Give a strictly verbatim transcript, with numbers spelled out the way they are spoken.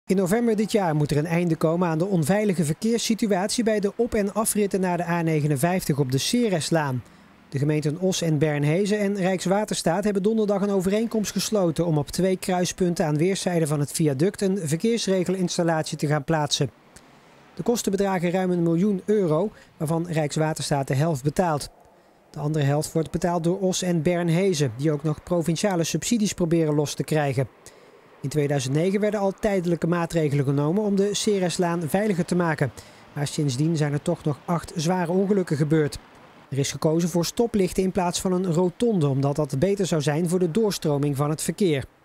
In november dit jaar moet er een einde komen aan de onveilige verkeerssituatie bij de op- en afritten naar de A negenenvijftig op de Cereslaan. De gemeenten Os en Bernhezen en Rijkswaterstaat hebben donderdag een overeenkomst gesloten om op twee kruispunten aan weerszijden van het viaduct een verkeersregelinstallatie te gaan plaatsen. De kosten bedragen ruim een miljoen euro, waarvan Rijkswaterstaat de helft betaalt. De andere helft wordt betaald door Os en Bernhezen, die ook nog provinciale subsidies proberen los te krijgen. In tweeduizend negen werden al tijdelijke maatregelen genomen om de Cereslaan veiliger te maken. Maar sindsdien zijn er toch nog acht zware ongelukken gebeurd. Er is gekozen voor stoplichten in plaats van een rotonde, omdat dat beter zou zijn voor de doorstroming van het verkeer.